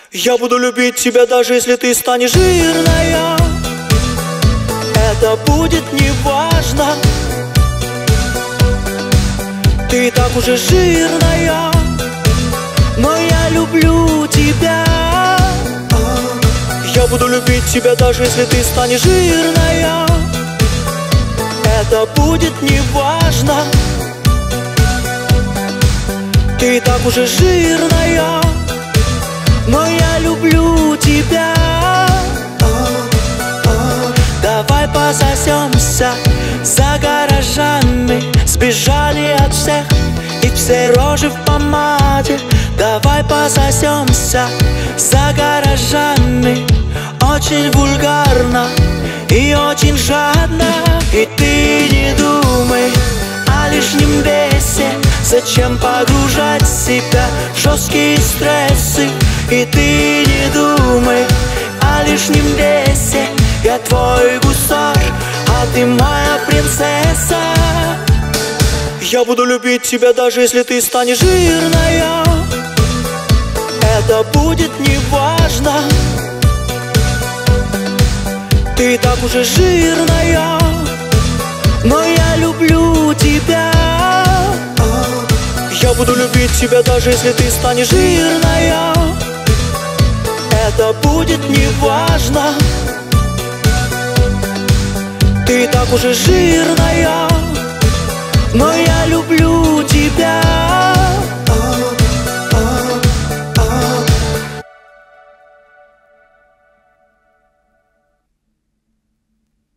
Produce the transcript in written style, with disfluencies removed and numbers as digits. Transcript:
Я буду любить тебя, даже если ты станешь жирная. Это будет неважно. Ты и так уже жирная, но я люблю тебя. Я буду любить тебя, даже если ты станешь жирная. Это будет неважно. Ты и так уже жирная, но я люблю тебя. Давай пососемся за гаражами. Сбежали от всех и все рожи в помаде. Давай пососемся за гаражами. Очень вульгарно и очень жадно. И ты не думай о лишнем весе. Зачем погружать себя в жесткие стрессы? И ты не думай о лишнем весе. Я твой гусар, а ты моя принцесса. Я буду любить тебя, даже если ты станешь жирная. Это будет неважно. Ты и так уже жирная, но я люблю тебя. Я буду любить тебя, даже если ты станешь жирная. Это будет неважно. Ты и так уже жирная, но я люблю тебя.